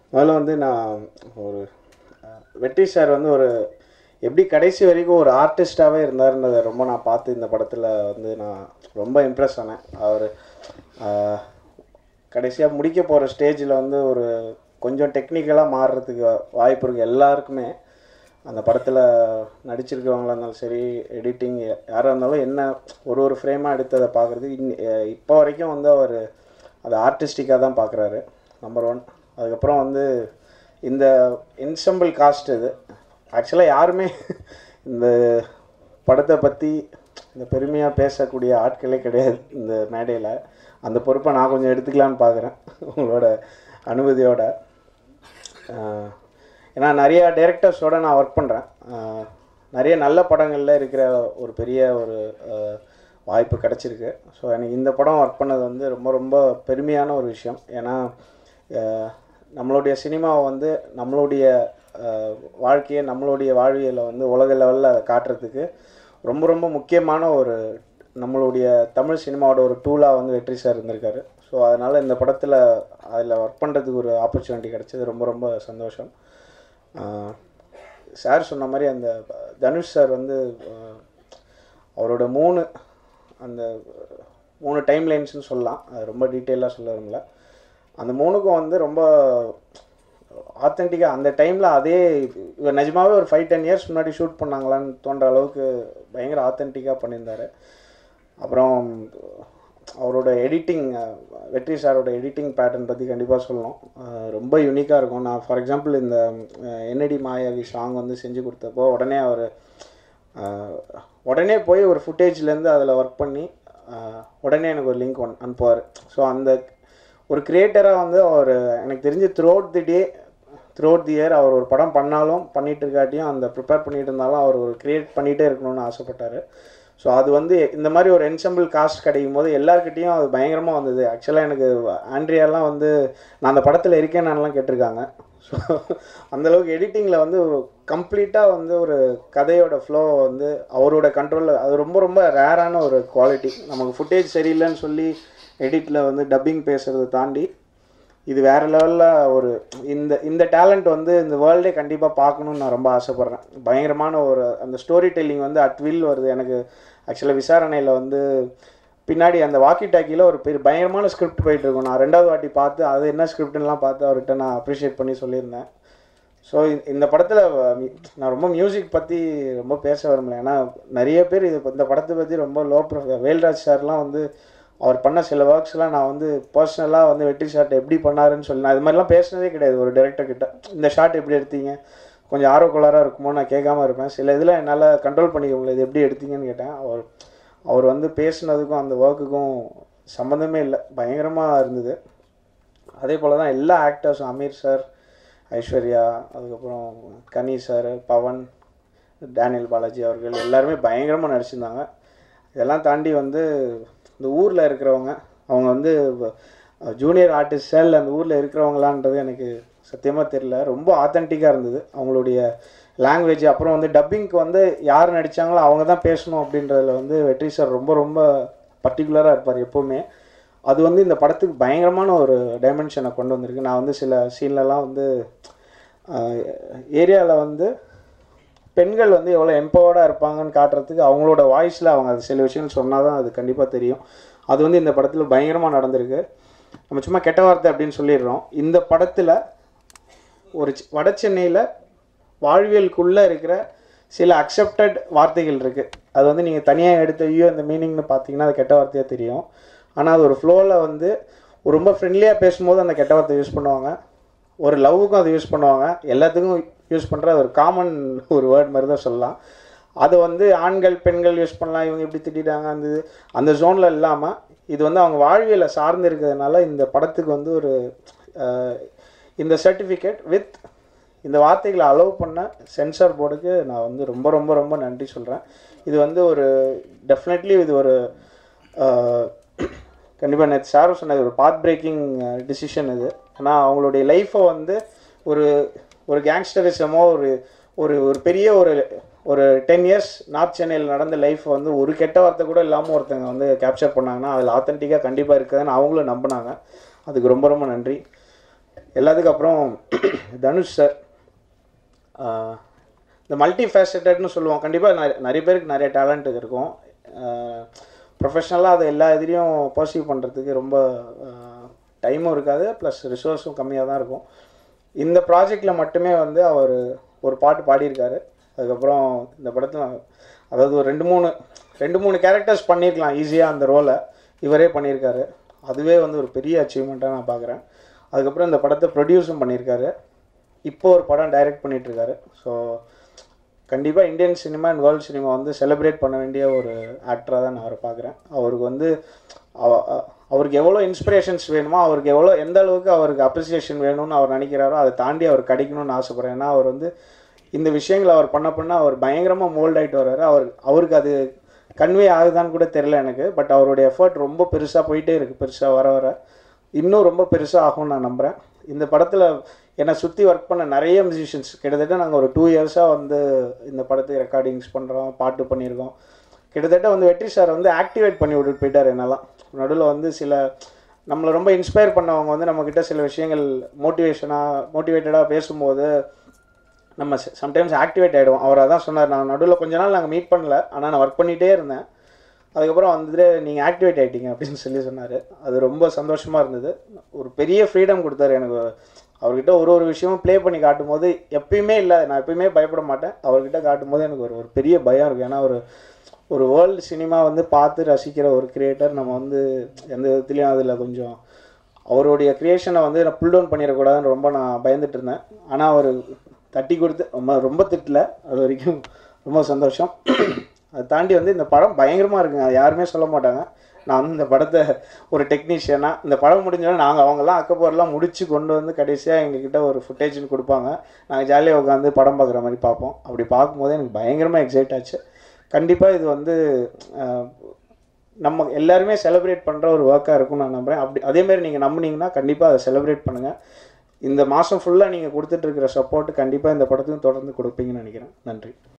முதல்ல வந்து நான் ஒரு வெற்றி சார் வந்து ஒரு எப்படி கடைசி வரைக்கும் ஒரு ஆர்டிஸ்டாகவே இருந்தாருன்றதை ரொம்ப நான் பார்த்து இந்த படத்தில் வந்து நான் ரொம்ப இம்ப்ரெஸ் ஆனேன். அவர் கடைசியாக முடிக்க போகிற ஸ்டேஜில் வந்து ஒரு கொஞ்சம் டெக்னிக்கலாக மாறுறதுக்கு வாய்ப்பு இருக்குது எல்லாருக்குமே. அந்த படத்தில் நடிச்சிருக்கிறவங்களா இருந்தாலும் சரி, எடிட்டிங் யாராக இருந்தாலும் என்ன ஒரு ஃப்ரேமாக எடுத்ததை பார்க்குறதுக்கு இப்போ வரைக்கும் வந்து அவர் அதை ஆர்டிஸ்டிக்காக தான் பார்க்குறாரு, நம்பர் ஒன். அதுக்கப்புறம் வந்து இந்த என்செம்பிள் காஸ்ட் இது ஆக்சுவலாக யாருமே இந்த படத்தை பற்றி இந்த பெருமையாக பேசக்கூடிய ஆட்களே கிடையாது இந்த மேடையில். அந்த பொறுப்பை நான் கொஞ்சம் எடுத்துக்கலான்னு பார்க்குறேன் உங்களோட அனுமதியோட. ஏன்னா நிறையா டைரக்டர்ஸோடு நான் ஒர்க் பண்ணுறேன். நிறைய நல்ல படங்களில் இருக்கிற ஒரு பெரிய ஒரு வாய்ப்பு கிடச்சிருக்கு. ஸோ எனக்கு இந்த படம் ஒர்க் பண்ணது வந்து ரொம்ப ரொம்ப பெருமையான ஒரு விஷயம். ஏன்னா நம்மளுடைய சினிமாவை வந்து நம்மளுடைய வாழ்க்கையை, நம்மளுடைய வாழ்வியலை வந்து உலக லெவலில் அதை காட்டுறதுக்கு ரொம்ப ரொம்ப முக்கியமான ஒரு நம்மளுடைய தமிழ் சினிமாவோட ஒரு டூலாக வந்து வெற்றி சார் இருந்திருக்காரு. ஸோ அதனால் இந்த படத்தில் அதில் ஒர்க் பண்ணுறதுக்கு ஒரு ஆப்பர்ச்சுனிட்டி கிடச்சது ரொம்ப ரொம்ப சந்தோஷம். சார் சொன்ன மாதிரி அந்த தனுஷ் சார் வந்து அவரோட அந்த மூணு டைம் லைன்ஸ்னு சொல்லலாம், அது ரொம்ப டீட்டெயிலாக சொல்ல விரும்பல. அந்த மூணுக்கும் வந்து ரொம்ப ஆத்தென்டிக்காக அந்த டைமில் அதே இவர் நிஜமாகவே ஒரு 5-10 இயர்ஸ் முன்னாடி ஷூட் பண்ணாங்களான்னு தோன்ற அளவுக்கு பயங்கர ஆத்தென்டிக்காக பண்ணியிருந்தார். அப்புறம் அவரோட எடிட்டிங், வெற்றி சாரோட எடிட்டிங் பேட்டர்ன் பற்றி கண்டிப்பாக சொல்லணும். ரொம்ப யூனிக்காக இருக்கும். நான் ஃபார் எக்ஸாம்பிள் இந்த என்னடி மாயாவி சாங் வந்து செஞ்சு கொடுத்தப்போ உடனே போய் ஒரு ஃபுட்டேஜ்லேருந்து அதில் ஒர்க் பண்ணி உடனே எனக்கு ஒரு லிங்க் அனுப்புவார். ஸோ அந்த ஒரு கிரியேட்டராக வந்து அவர் எனக்கு தெரிஞ்சு த்ரூ அவுட் தி இயர் அவர் ஒரு படம் பண்ணிகிட்டு இருக்காட்டியும் அந்த ப்ரிப்பேர் பண்ணிகிட்டு இருந்தாலும் அவர் ஒரு க்ரியேட் பண்ணிகிட்டே இருக்கணும்னு ஆசைப்பட்டார். ஸோ அது வந்து இந்த மாதிரி ஒரு என்செம்பிள் காஸ்ட் கிடைக்கும் போது எல்லாருக்கிட்டேயும் அது பயங்கரமாக வந்தது. ஆக்சுவலாக எனக்கு ஆண்ட்ரியாலாம் வந்து நான் அந்த படத்தில் இருக்கேன்னான்லாம் கேட்டிருக்காங்க. ஸோ அந்தளவுக்கு எடிட்டிங்கில் வந்து கம்ப்ளீட்டாக வந்து ஒரு கதையோட ஃப்ளோ வந்து அவரோட கண்ட்ரோலில், அது ரொம்ப ரொம்ப ரேரான ஒரு குவாலிட்டி. நமக்கு ஃபுட்டேஜ் சரியில்லைன்னு சொல்லி எடிட்டில் வந்து டப்பிங் பேசுகிறத தாண்டி இது வேறு லெவலில் ஒரு இந்த டேலண்ட் வந்து இந்த வேர்ல்டே கண்டிப்பாக பார்க்கணுன்னு நான் ரொம்ப ஆசைப்பட்றேன். பயங்கரமான ஒரு அந்த ஸ்டோரி டெல்லிங் வந்து அட் வில் வருது. எனக்கு ஆக்சுவலாக விசாரணையில் வந்து பின்னாடி அந்த வாக்கி டாக்கியில் ஒரு பயங்கரமான ஸ்கிரிப்ட் போயிட்டுருக்கும். நான் 2வது வாட்டி பார்த்து அது என்ன ஸ்கிரிப்ட்லாம் பார்த்து அவர்கிட்ட நான் அப்ரிஷியேட் பண்ணி சொல்லியிருந்தேன். ஸோ இந்த படத்தில் நான் ரொம்ப மியூசிக் பற்றி ரொம்ப பேச விரும்பல. ஏன்னா நிறைய பேர் இந்த படத்தை பற்றி ரொம்ப வேல்ராஜ் சார்லாம் வந்து அவர் பண்ண சில ஒர்க்ஸ்லாம் நான் வந்து பர்சனலாக வந்து வெற்றி ஷாட் எப்படி பண்ணாருன்னு சொல்லி நான் இது மாதிரிலாம் பேசினதே கிடையாது ஒரு டைரக்டர்கிட்ட. இந்த ஷாட் எப்படி எடுத்தீங்க, கொஞ்சம் ஆர்வக்கோளாராக இருக்குமோ நான் கேட்காம இருப்பேன். சில இதில் என்னால் கண்ட்ரோல் பண்ணிக்க முடியல, இது எப்படி எடுத்தீங்கன்னு கேட்டேன். அவர் வந்து பேசுனதுக்கும் அந்த ஒர்க்குக்கும் சம்மந்தமே இல்லை, பயங்கரமாக இருந்தது. அதே போல் தான் எல்லா ஆக்டர்ஸும், அமீர் சார், ஐஸ்வர்யா, அதுக்கப்புறம் கனி சார், பவன், டேனியல் பாலாஜி அவர்கள் எல்லாருமே பயங்கரமாக நடிச்சிருந்தாங்க. இதெல்லாம் தாண்டி வந்து இந்த ஊரில் இருக்கிறவங்க, அவங்க வந்து ஜூனியர் ஆர்டிஸ்டாக இல்லை அந்த ஊரில் இருக்கிறவங்களான்றது எனக்கு சத்தியமாக தெரியல. ரொம்ப ஆத்தென்டிக்காக இருந்தது அவங்களுடைய லாங்குவேஜ். அப்புறம் வந்து டப்பிங்க்கு வந்து யார் நடித்தாங்களோ அவங்க தான் பேசணும் அப்படின்றதில் வந்து வெற்றி சார் ரொம்ப ரொம்ப பர்டிகுலராக இருப்பார் எப்போவுமே. அது வந்து இந்த படத்துக்கு பயங்கரமான ஒரு டைமென்ஷனை கொண்டு வந்திருக்கு. நான் வந்து சில சீன்லலாம் வந்து ஏரியாவில் வந்து பெண்கள் வந்து எவ்வளோ எம்பவர்டாக இருப்பாங்கன்னு காட்டுறதுக்கு அவங்களோட வாய்ஸில் அவங்க அது சில விஷயங்கள் சொன்னால் தான் அது கண்டிப்பாக தெரியும். அது வந்து இந்த படத்தில் பயங்கரமாக நடந்திருக்கு. நம்ம சும்மா கெட்ட வார்த்தை அப்படின்னு சொல்லிடுறோம். இந்த படத்தில் ஒரு வட சென்னையில் வாழ்வியலுக்குள்ளே இருக்கிற சில அக்செப்டட் வார்த்தைகள் இருக்குது. அது வந்து நீங்கள் தனியாக எடுத்து இந்த மீனிங்னு பார்த்தீங்கன்னா அது கெட்ட வார்த்தையாக தெரியும். ஆனால் அது ஒரு ஃப்ளோவில் வந்து ரொம்ப ஃப்ரெண்ட்லியாக பேசும்போது அந்த கெட்ட வார்த்தை யூஸ் பண்ணுவாங்க, ஒரு லவ்வுக்கும் அதை யூஸ் பண்ணுவாங்க, எல்லாத்துக்கும் யூஸ் பண்ணுற ஒரு காமன் ஒரு வேர்ட் மாதிரி தான் சொல்லலாம். அதை வந்து ஆண்கள் பெண்கள் யூஸ் பண்ணலாம், இவங்க எப்படி திட்டாங்க அந்த ஜோனில் இல்லாமல் இது வந்து அவங்க வாழ்வியலை சார்ந்து இருக்கிறதுனால இந்த படத்துக்கு வந்து ஒரு இந்த சர்டிஃபிகேட் வித் இந்த வார்த்தைகளை அலோவ் பண்ண சென்சார் போர்டுக்கு நான் வந்து ரொம்ப ரொம்ப ரொம்ப நன்றி சொல்கிறேன். இது வந்து ஒரு டெஃபினெட்லி இது ஒரு கண்டிப்பாக நேற்று சாரும் சொன்னது ஒரு பாத் பிரேக்கிங் டிசிஷன் இது. ஏன்னா அவங்களுடைய லைஃப்பை வந்து ஒரு கேங்ஸ்டரிசமோ ஒரு பெரிய ஒரு 10 இயர்ஸ் நார்த் சென்னையில் நடந்த லைஃப்பை வந்து ஒரு கெட்ட வார்த்தை கூட இல்லாமல் ஒருத்தங்க வந்து கேப்சர் பண்ணாங்கன்னா அதில் ஆத்தென்டிக்காக கண்டிப்பாக இருக்குதுன்னு அவங்களும் நம்பினாங்க. அதுக்கு ரொம்ப ரொம்ப நன்றி. எல்லாத்துக்கும் அப்புறம் தனுஷ் சார் இந்த மல்டி ஃபேசட்டட்னு சொல்லுவோம். கண்டிப்பாக நிறைய பேருக்கு நிறைய டேலண்ட் இருக்கும். ப்ரொஃபஷ்னலாக அதை எல்லா இதுலேயும் பர்சீவ் பண்ணுறதுக்கு ரொம்ப டைமும் இருக்காது, ப்ளஸ் ரிசோர்ஸும் கம்மியாக தான் இருக்கும். இந்த ப்ராஜெக்டில் மட்டுமே வந்து அவர் ஒரு பாட்டு பாடியிருக்காரு. அதுக்கப்புறம் இந்த படத்தில் அதாவது ஒரு ரெண்டு மூணு கேரக்டர்ஸ் பண்ணியிருக்கலாம் ஈஸியாக அந்த ரோலை, இவரே பண்ணியிருக்காரு. அதுவே வந்து ஒரு பெரிய அச்சீவ்மெண்ட்டாக நான் பார்க்குறேன். அதுக்கப்புறம் இந்த படத்தை ப்ரொடியூஸும் பண்ணியிருக்காரு. இப்போது ஒரு படம் டைரக்ட் பண்ணிகிட்ருக்காரு. ஸோ கண்டிப்பாக Indian cinema and world cinema வந்து செலிப்ரேட் பண்ண வேண்டிய ஒரு ஆக்டராக தான் நான் அவரை பார்க்குறேன். அவருக்கு வந்து அவருக்கு எவ்வளோ இன்ஸ்பிரேஷன்ஸ் வேணுமோ, அவருக்கு எவ்வளோ எந்த அளவுக்கு அவருக்கு அப்ரிசியேஷன் வேணும்னு அவர் நினைக்கிறாரோ அதை தாண்டி அவர் கிடைக்கணும்னு ஆசைப்பட்றேன். ஏன்னா அவர் வந்து இந்த விஷயங்களை அவர் பண்ண அவர் பயங்கரமாக மோல்ட் ஆகிட்டு வர்றாரு. அவருக்கு அது கன்வே ஆகுதான்னு கூட தெரில எனக்கு. பட் அவருடைய எஃபர்ட் ரொம்ப பெருசாக போயிட்டே இருக்குது. பெருசாக வர இன்னும் ரொம்ப பெருசாக ஆகும்னு நான் நம்புகிறேன். இந்த படத்தில் என்னை சுற்றி ஒர்க் பண்ண நிறைய மியூசிஷியன்ஸ், கிட்டத்தட்ட நாங்கள் ஒரு 2 இயர்ஸாக வந்து இந்த படத்துக்கு ரெக்கார்டிங்ஸ் பண்ணுறோம், பாட்டு பண்ணியிருக்கோம். கிட்டத்தட்ட வந்து வெற்றி சார் வந்து ஆக்டிவேட் பண்ணி விட்டுட்டு போயிட்டார் என்னெல்லாம். நடுவில் வந்து சில நம்மளை ரொம்ப இன்ஸ்பயர் பண்ணவங்க வந்து நம்மக்கிட்ட சில விஷயங்கள் மோட்டிவேட்டடாக பேசும்போது நம்ம சம்டைம்ஸ் ஆக்டிவேட் ஆகிடுவோம். அவர் அதான் சொன்னார். நான் நடுவில் கொஞ்ச நாள் நாங்கள் மீட் பண்ணல, ஆனால் நான் ஒர்க் பண்ணிகிட்டே இருந்தேன். அதுக்கப்புறம் வந்துட்டு நீங்கள் ஆக்டிவேட் ஆகிட்டீங்க அப்படின்னு சொன்னார். அது ரொம்ப சந்தோஷமாக இருந்தது. ஒரு பெரிய ஃப்ரீடம் கொடுத்தாரு எனக்கு. அவர்கிட்ட ஒரு விஷயமும் ப்ளே பண்ணி காட்டும் போது எப்பயுமே இல்லை, நான் எப்பயுமே பயப்பட மாட்டேன். அவர்கிட்ட காட்டும் போது எனக்கு ஒரு பெரிய பயம் இருக்குது. ஏன்னா ஒரு வேர்ல்டு சினிமா வந்து பார்த்து ரசிக்கிற ஒரு கிரியேட்டர் நம்ம வந்து எந்த விதத்துலேயும் அதில் கொஞ்சம் அவருடைய க்ரியேஷனை வந்து நான் புல் டவுன் பண்ணிடக்கூடாதுன்னு ரொம்ப நான் பயந்துட்டு இருந்தேன். ஆனால் அவர் தட்டி கொடுத்து ரொம்ப திட்டல. அது வரைக்கும் ரொம்ப சந்தோஷம். அதை தாண்டி வந்து இந்த படம் பயங்கரமாக இருக்குங்க. அது யாருமே சொல்ல மாட்டாங்க. நான் வந்து இந்த படத்தை ஒரு டெக்னீஷியனாக இந்த படம் முடிஞ்சோன்னா நாங்கள் அவங்கெல்லாம் அக்கப்போரெலாம் முடித்து கொண்டு வந்து கடைசியாக எங்ககிட்ட ஒரு ஃபுட்டேஜ்னு கொடுப்பாங்க. நாங்கள் ஜாலியாக உட்காந்து படம் பார்க்குற மாதிரி பார்ப்போம். அப்படி பார்க்கும்போது எனக்கு பயங்கரமாக எக்ஸைட் ஆச்சு. கண்டிப்பாக இது வந்து நம்ம எல்லாருமே செலிப்ரேட் பண்ணுற ஒரு ஒர்க்காக இருக்கும்னு நான் நம்புகிறேன். அதேமாதிரி நீங்கள் நம்புனீங்கன்னா கண்டிப்பாக அதை செலிப்ரேட் பண்ணுங்கள். இந்த மாதம் ஃபுல்லாக நீங்கள் கொடுத்துட்ருக்கிற சப்போர்ட்டு கண்டிப்பாக இந்த படத்தையும் தொடர்ந்து கொடுப்பீங்கன்னு நினைக்கிறேன். நன்றி.